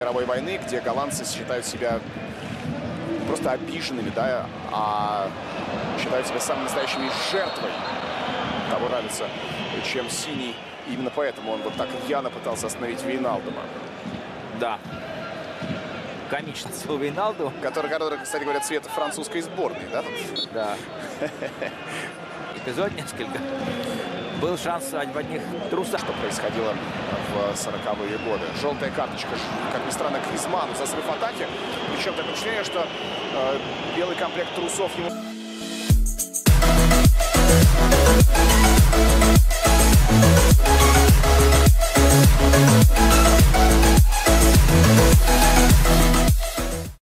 мировой войны, где голландцы считают себя просто обиженными, да, а считают себя самыми настоящими жертвой того равенства, чем синий. Именно поэтому он вот так рьяно пытался остановить Вейналдума. Да. Комичность у Вейналду. Который, кстати говоря, цвет французской сборной, да? Да. Эпизод несколько. Был шанс в одних трусах. Что происходило в 40-е годы. Желтая карточка, как ни странно, Гризманну за срыв атаки. Причем такое впечатление, что белый комплект трусов ему...